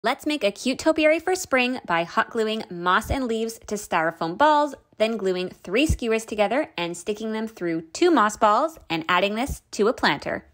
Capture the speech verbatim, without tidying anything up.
Let's make a cute topiary for spring by hot gluing moss and leaves to styrofoam balls, then gluing three skewers together and sticking them through two moss balls and adding this to a planter.